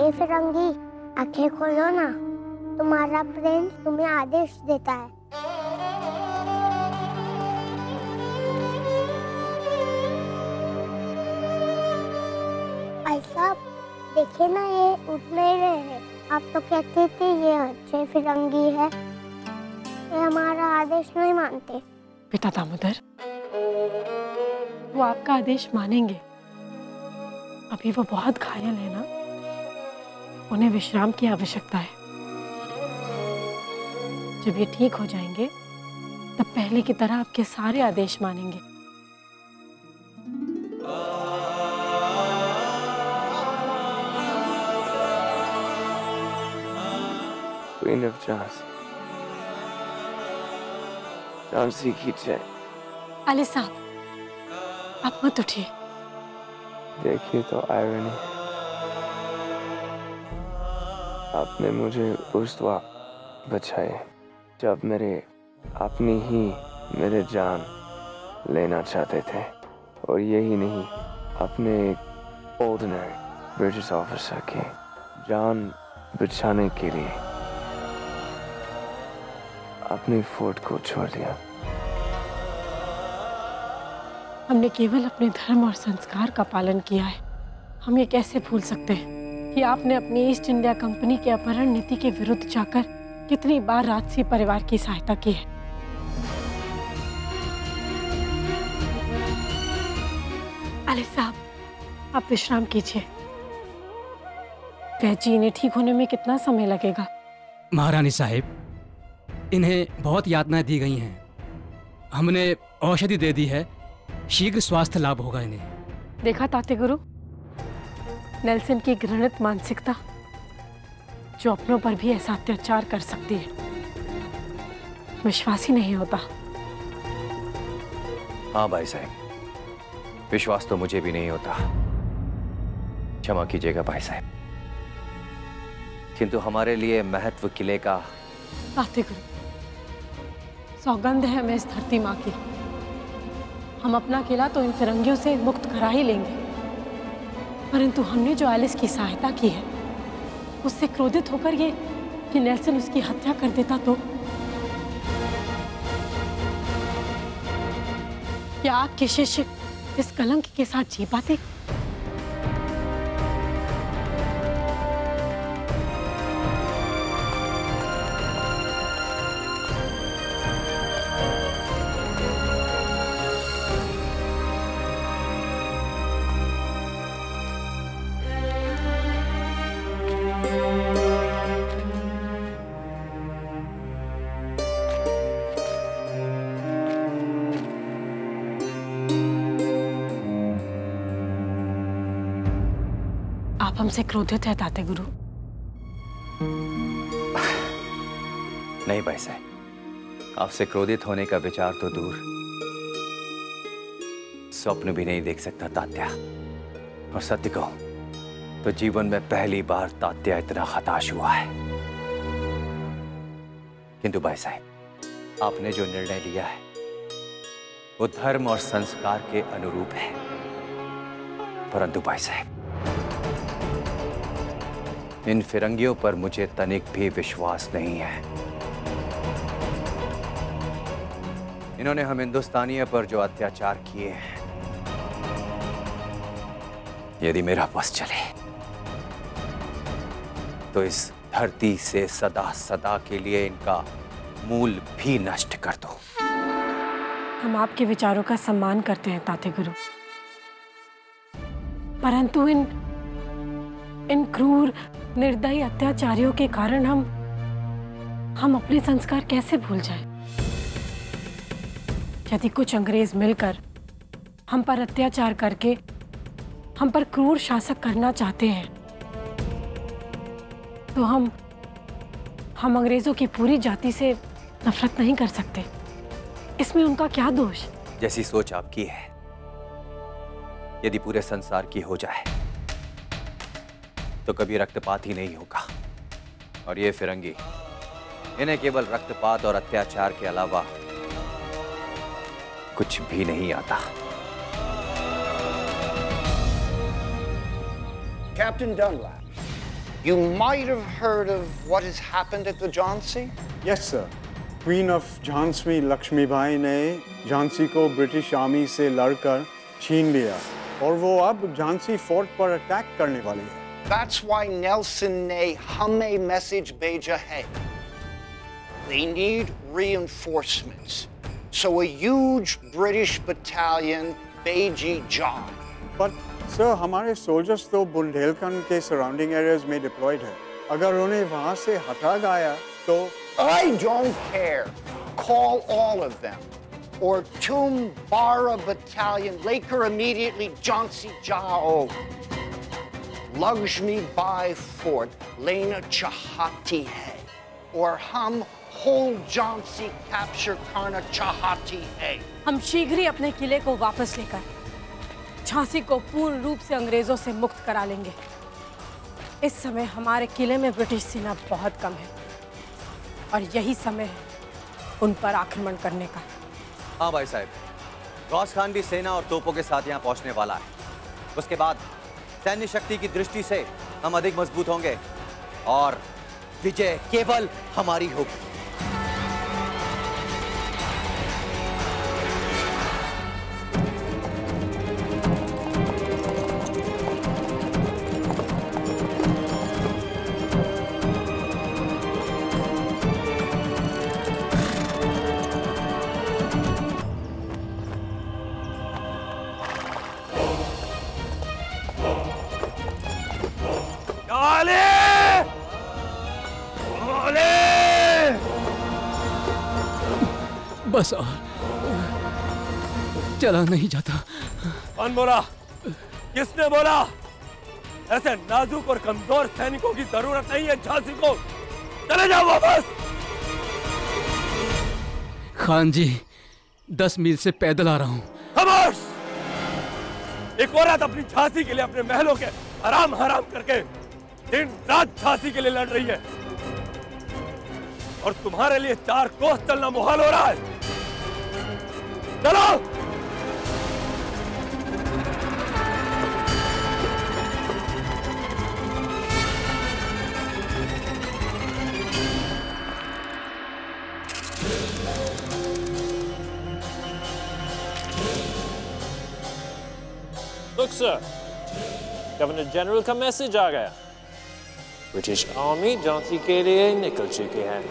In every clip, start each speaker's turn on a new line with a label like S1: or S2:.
S1: हे फिरंगी, आंखें खोलो ना, तुम्हारा प्रिंस तुम्हें आदेश देता है। भाई साहब देखिए ना, ये उठ नहीं रहे हैं। आप तो कहते थे ये अच्छे फिरंगी है, ये हमारा आदेश नहीं मानते।
S2: बेटा दामोदर, वो आपका आदेश मानेंगे। अभी वो बहुत घायल है ना, उन्हें विश्राम की आवश्यकता है। जब ये ठीक हो जाएंगे तब पहले की तरह आपके सारे आदेश मानेंगे।
S3: Queen of झांसी की जय।
S2: अली साहब, आप मत उठिए।
S3: देखिए तो आयरनी, आपने मुझे उस वक्त बचाए जब अपनी ही मेरे जान लेना चाहते थे, और यही नहीं, अपने एक ऑर्डिनरी ब्रिटिश ऑफिसर की जान बचाने के लिए अपने फोर्ट को छोड़ दिया।
S2: हमने केवल अपने धर्म और संस्कार का पालन किया है। हम ये कैसे भूल सकते हैं कि आपने अपनी ईस्ट इंडिया कंपनी के अपहरण नीति के विरुद्ध जाकर कितनी बार राजसी परिवार की सहायता की है। अली साहब, आप विश्राम कीजिए। वैजी, इन्हें ठीक होने में कितना समय लगेगा?
S4: महारानी साहिब, इन्हें बहुत यातनाएं दी गई हैं। हमने औषधि दे दी है, शीघ्र स्वास्थ्य लाभ होगा इन्हें।
S2: देखा ताते गुरु, नेल्सन की घृणित मानसिकता, जो अपनों पर भी ऐसा अत्याचार कर सकती है। विश्वास ही नहीं होता।
S5: हाँ भाई साहब, विश्वास तो मुझे भी नहीं होता। क्षमा कीजिएगा भाई साहब, किंतु हमारे लिए महत्व किले का।
S2: ताते गुरु, सौगंध है हमें इस धरती माँ की, हम अपना किला तो इन फिरंगियों से मुक्त करा ही लेंगे। परंतु हमने जो एलिस की सहायता की है, उससे क्रोधित होकर ये कि नेल्सन उसकी हत्या कर देता तो क्या आपके शिष्य इस कलंक के साथ जी पाते? आप हमसे क्रोधित है ताते गुरु?
S5: नहीं भाई साहब, आपसे क्रोधित होने का विचार तो दूर, स्वप्न भी नहीं देख सकता तात्या। और सत्य कहूं तो जीवन में पहली बार तात्या इतना हताश हुआ है। किंतु भाई साहब, आपने जो निर्णय लिया है वो धर्म और संस्कार के अनुरूप है। परंतु भाई साहब, इन फिरंगियों पर मुझे तनिक भी विश्वास नहीं है। इन्होंने हम हिंदुस्तानियों पर जो अत्याचार किए हैं, यदि मेरा बस चले तो इस धरती से सदा सदा के लिए इनका मूल भी नष्ट कर दो।
S2: हम आपके विचारों का सम्मान करते हैं ताते गुरु, परंतु इन क्रूर निर्दयी अत्याचारियों के कारण हम अपने संस्कार कैसे भूल जाएं? यदि कुछ अंग्रेज मिलकर हम पर अत्याचार करके हम पर क्रूर शासक करना चाहते हैं, तो हम अंग्रेजों की पूरी जाति से नफरत नहीं कर सकते। इसमें उनका क्या दोष?
S5: जैसी सोच आपकी है, यदि पूरे संसार की हो जाए तो कभी रक्तपात ही नहीं होगा। और ये फिरंगी, इन्हें केवल रक्तपात और अत्याचार के अलावा कुछ भी नहीं आता।
S6: Captain Dunlap, You might have heard of what has happened at the Jhansi?
S7: Yes, sir. Queen of Jhansi Lakshmibai ने झांसी को ब्रिटिश आर्मी से लड़कर छीन लिया और वो अब झांसी फोर्ट पर अटैक करने वाली है।
S6: That's why Nelson ने हमें मैसेज भेजा है. They need reinforcements. So a huge British battalion Beiji John.
S7: But sir, हमारे soldiers तो बुंदेलखंड के surrounding areas में deployed है. अगर उन्हें वहाँ से हटा गया तो
S6: I don't care. Call all of them. Or Tum Bara Battalion लेकर immediately Jhansi जाओ. Lakshmi Bai Fort लेना चाहती है. और हम whole Jhansi capture करना चाहती है.
S2: हम शीघ्र ही अपने किले को वापस लेकर झांसी को पूर्ण रूप से अंग्रेजों से मुक्त करा लेंगे। इस समय हमारे किले में ब्रिटिश सेना बहुत कम है और यही समय है उन पर आक्रमण करने का।
S5: हाँ भाई साहब, गौस खान भी सेना और तोपों के साथ यहाँ पहुँचने वाला है। उसके बाद सैन्य शक्ति की दृष्टि से हम अधिक मजबूत होंगे और विजय केवल हमारी होगी।
S4: बस और चला नहीं जाता।
S8: कौन बोला? किसने बोला? ऐसे नाजुक और कमजोर सैनिकों की जरूरत नहीं है झांसी को। चले जाओ वापस।
S4: खान जी, 10 मील से पैदल आ रहा हूँ।
S8: खामोश! एक औरत अपनी झांसी के लिए अपने महलों के हराम करके दिन रात झांसी के लिए लड़ रही है और तुम्हारे लिए 4 कोस चलना मुहाल हो रहा है। चलो!
S9: Look, sir, गवर्नर जनरल का मैसेज आ गया। ब्रिटिश आर्मी झांसी के लिए निकल चुकी है।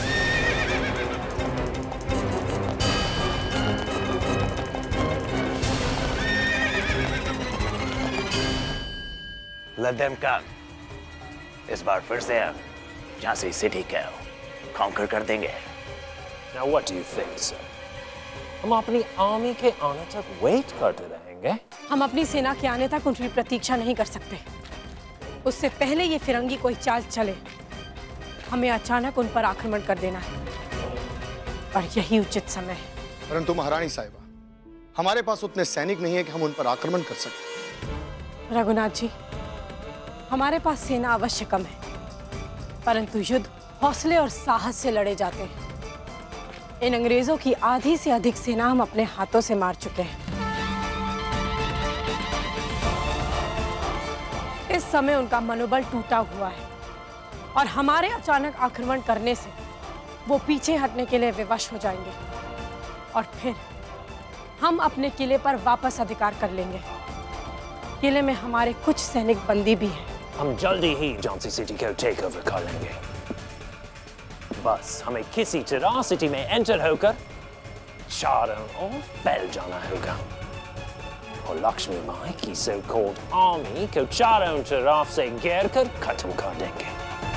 S10: Let them come. इस बार फिर से हम झांसी सिटी को कॉन्कर कर देंगे।
S9: Now what do you think, sir? हम अपनी आर्मी के आने तक वेट करते रहेंगे?
S2: हम अपनी सेना के आने तक उनकी प्रतीक्षा नहीं कर सकते। उससे पहले ये फिरंगी कोई चाल चले, हमें अचानक उन पर आक्रमण कर देना है और यही उचित समय है।
S11: परंतु महारानी साहिबा, हमारे पास उतने सैनिक नहीं है कि हम उन पर आक्रमण कर सकें।
S2: रघुनाथ जी, हमारे पास सेना अवश्य कम है, परंतु युद्ध हौसले और साहस से लड़े जाते हैं। इन अंग्रेजों की आधी से अधिक सेना हम अपने हाथों से मार चुके हैं। इस समय उनका मनोबल टूटा हुआ है और हमारे अचानक आक्रमण करने से वो पीछे हटने के लिए विवश हो जाएंगे और फिर हम अपने किले पर वापस अधिकार कर लेंगे। किले में हमारे कुछ सैनिक बंदी भी हैं।
S9: हम जल्दी ही झांसी सिटी को टेक ओवर कर लेंगे। बस हमें किसी तरह सिटी में एंटर होकर चारों ओर फैल जाना होगा और लक्ष्मी बाई की सो कॉल्ड आर्मी को चारों तरफ से घेर कर खत्म कर देंगे।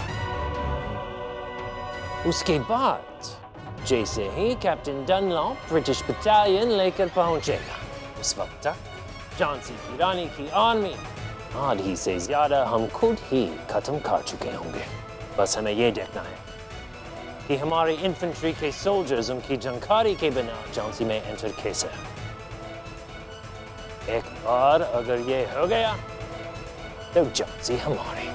S9: उसके बाद जैसे ही कैप्टन डनलॉप ब्रिटिश बटालियन लेकर पहुंचेगा, उस वक्त तक झांसी की रानी की आर्मी आधी से ज्यादा हम खुद ही खत्म कर चुके होंगे। बस हमें ये देखना है कि हमारे इन्फेंट्री के सोल्जर्स उनकी जानकारी के बिना झांसी में एंटर कैसे। एक बार अगर ये हो गया तो झांसी हमारी।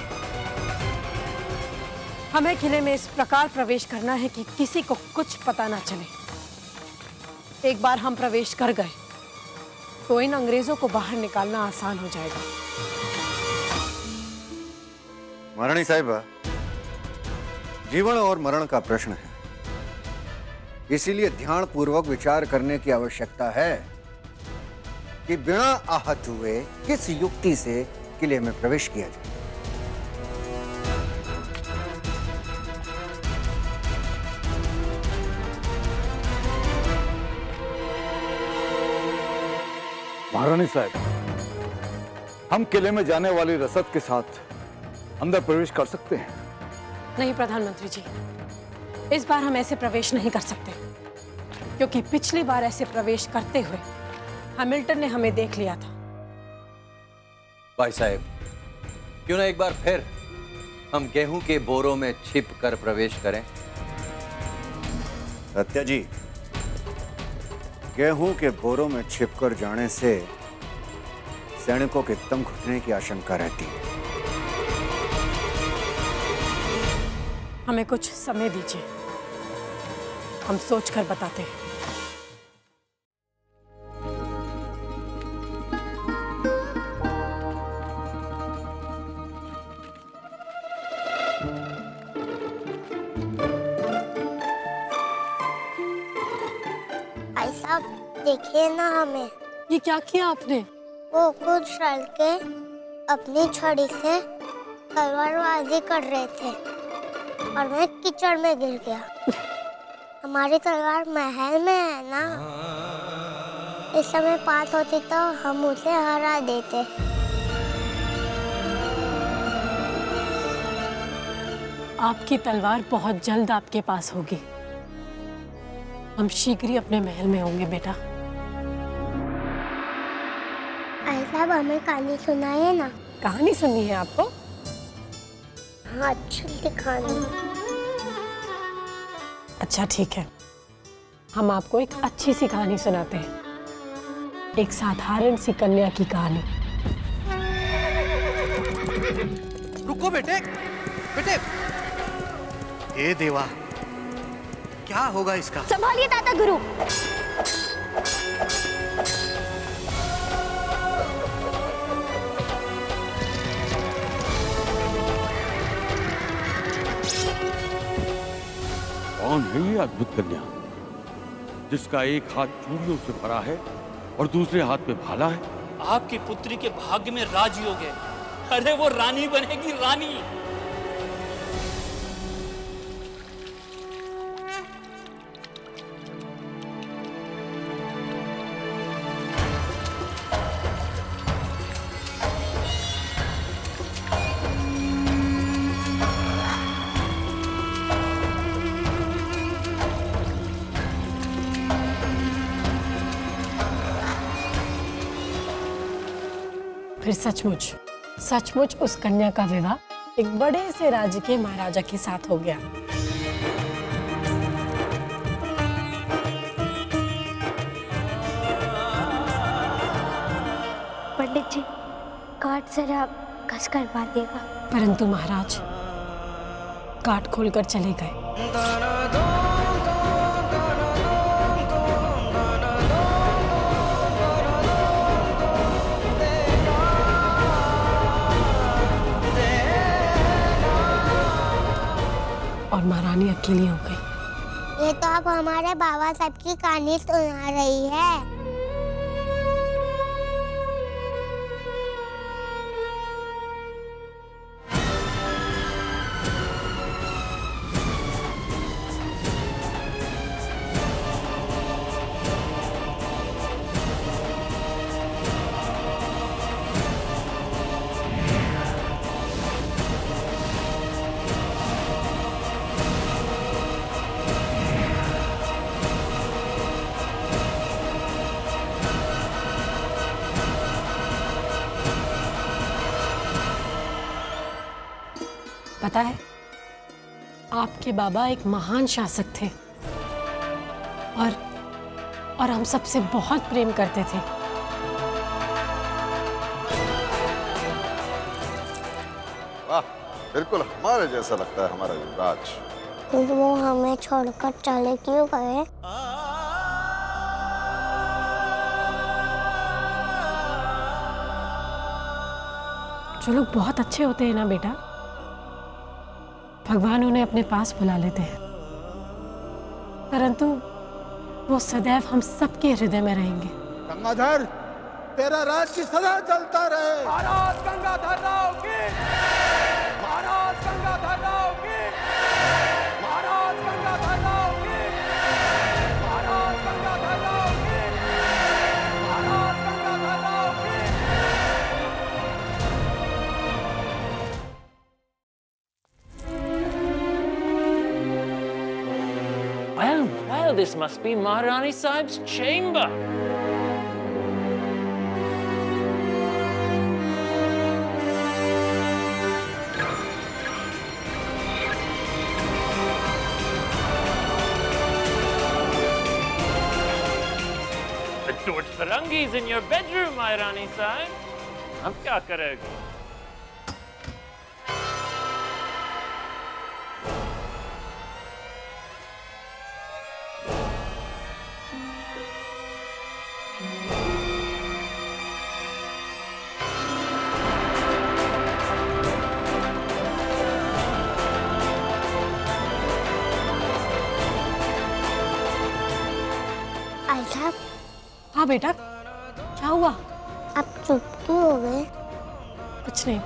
S2: हमें किले में इस प्रकार प्रवेश करना है कि किसी को कुछ पता ना चले। एक बार हम प्रवेश कर गए तो इन अंग्रेजों को बाहर निकालना आसान हो जाएगा।
S12: महारानी साहिबा, जीवन और मरण का प्रश्न है, इसीलिए ध्यान पूर्वक विचार करने की आवश्यकता है कि बिना आहत हुए किस युक्ति से किले में प्रवेश किया जाए।
S13: महारानी साहब, हम किले में जाने वाली रसद के साथ अंदर प्रवेश कर सकते हैं?
S2: नहीं प्रधानमंत्री जी, इस बार हम ऐसे प्रवेश नहीं कर सकते, क्योंकि पिछली बार ऐसे प्रवेश करते हुए हैमिल्टन ने हमें देख लिया था।
S5: भाई साहब, क्यों ना एक बार फिर हम गेहूं के बोरों में छिप कर प्रवेश करें?
S12: सत्या जी, गेहूं के बोरों में छिपकर जाने से सैनिकों के दम घुटने की आशंका रहती है।
S2: हमें कुछ समय दीजिए, हम सोचकर बताते हैं।
S1: भाई साहब, देखिए ना हमें।
S2: ये क्या किया आपने?
S1: वो खुद चल के अपनी छड़ी से तलवारबाजी कर रहे थे और मैं कीचड़ में गिर गया। हमारी तलवार महल में है ना, इस समय पास होती तो हम उसे हरा देते।
S2: आपकी तलवार बहुत जल्द आपके पास होगी। हम शीघ्र ही अपने महल में होंगे बेटा।
S1: भाई साहब, हमें कहानी सुनाइए ना।
S2: कहानी सुननी है आपको?
S1: हाँ, अच्छी कहानी।
S2: अच्छा ठीक है, हम आपको एक अच्छी सी कहानी सुनाते हैं, एक साधारण सी कन्या की कहानी।
S11: रुको बेटे, बेटे। हे देवा, क्या होगा इसका?
S1: संभालिए दादा गुरु।
S8: कौन है ये अद्भुत कन्या, जिसका एक हाथ चूड़ियों से भरा है और दूसरे हाथ में भाला है?
S14: आपकी पुत्री के भाग्य में राजयोग है। अरे वो रानी बनेगी, रानी।
S2: फिर सचमुच उस कन्या का विवाह एक बड़े से राज्य के महाराजा के साथ हो गया।
S1: पंडित जी, काट जरा कस कर बांधिएगा।
S2: परंतु महाराज काट खोलकर चले गए। और महारानी अकेली हो गई।
S1: ये तो आप हमारे बाबा साहब की कहानी सुना रही है।
S2: पता है, आपके बाबा एक महान शासक थे और हम सबसे बहुत प्रेम करते थे।
S15: वाह, बिल्कुल हमारे जैसा लगता है हमारा युवराज।
S1: वो हमें छोड़कर चले क्यों गए?
S2: जो लोग बहुत अच्छे होते हैं ना बेटा, भगवान उन्हें अपने पास बुला लेते हैं, परंतु वो सदैव हम सबके हृदय में रहेंगे।
S16: गंगाधर, तेरा राज्य सदा चलता रहे।
S8: महाराज गंगाधर राव की, महाराज गंगाधर राव की, महाराज गंगाधर राव की, महाराज गंगाधर राव की, महाराज गंगाधर राव की।
S9: Well, this must be Maharani Sahib's chamber. The Farangis in your bedroom, Maharani Sahib. अब क्या करेगी?
S1: साहब।
S2: हाँ बेटा, क्या हुआ?
S1: आप चुप क्यों हो गए?
S2: कुछ नहीं,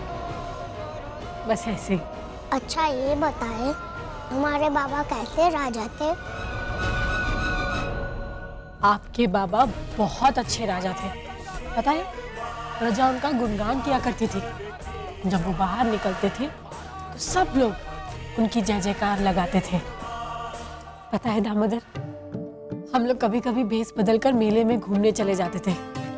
S2: बस ऐसे।
S1: अच्छा ये बताए, हमारे बाबा कैसे राजा थे?
S2: आपके बाबा बहुत अच्छे राजा थे। पता है, प्रजा उनका गुणगान किया करती थी। जब वो बाहर निकलते थे तो सब लोग उनकी जय जयकार लगाते थे। पता है दामोदर, हम लोग कभी कभी भेष बदलकर मेले में घूमने चले जाते थे।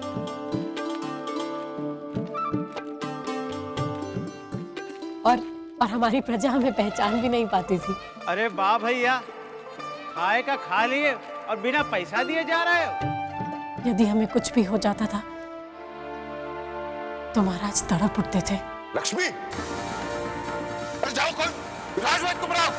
S2: और हमारी प्रजा हमें पहचान भी नहीं पाती थी।
S17: अरे वाह भैया, खाए का खा लिए और बिना पैसा दिए जा रहे हो।
S2: यदि हमें कुछ भी हो जाता था तो महाराज तड़प उठते थे।
S15: लक्ष्मी, जाओ कोई राजवैद्य को बुलाओ।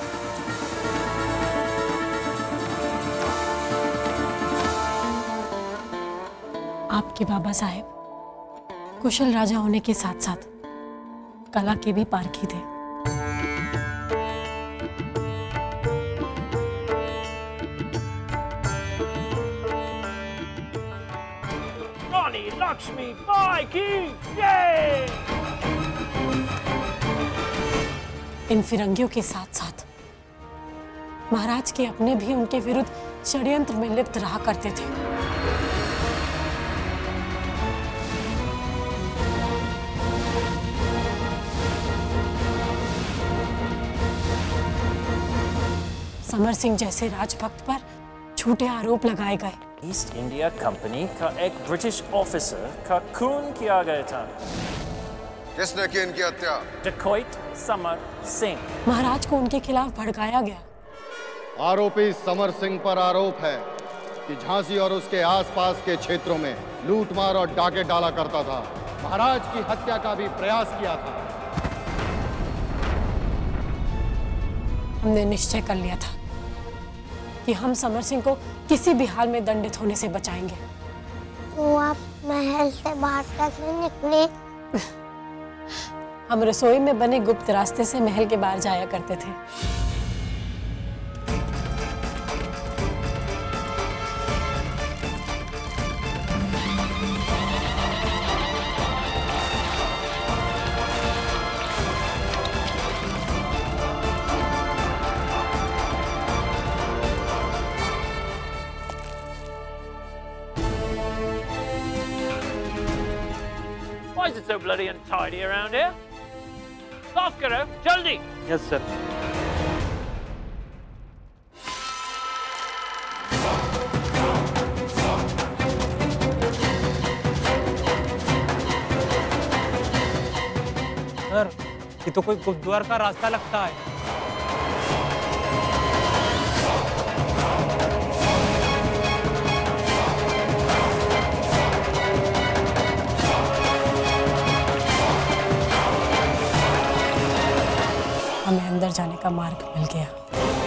S2: आपके बाबा साहेब कुशल राजा होने के साथ साथ कला के भी पारखी थे।
S9: रानी लक्ष्मी बाई की जय।
S2: इन फिरंगियों के साथ साथ महाराज के अपने भी उनके विरुद्ध षड्यंत्र में लिप्त रहा करते थे। समर सिंह जैसे राजभक्त पर झूठे आरोप लगाए गए।
S9: ईस्ट इंडिया कंपनी का एक ब्रिटिश ऑफिसर का खून किया गया था।
S15: किसने की इनकी हत्या?
S9: डकैत समर सिंह।
S2: महाराज को उनके खिलाफ भड़काया गया।
S11: आरोपी समर सिंह पर आरोप है कि झांसी और उसके आसपास के क्षेत्रों में लूटमार और डाके डाला करता था। महाराज की हत्या का भी प्रयास किया था।
S2: हमने निश्चय कर लिया था कि हम समर सिंह को किसी भी हाल में दंडित होने से बचाएंगे।
S1: तो आप महल से बाहर कैसे निकले?
S2: हम रसोई में बने गुप्त रास्ते से महल के बाहर जाया करते थे।
S9: Why is it so bloody untidy around here? साफ करो, जल्दी।
S17: Yes sir. सर, ये तो कोई गुरुद्वार का रास्ता लगता है।
S2: हमें अंदर जाने का मार्ग मिल गया।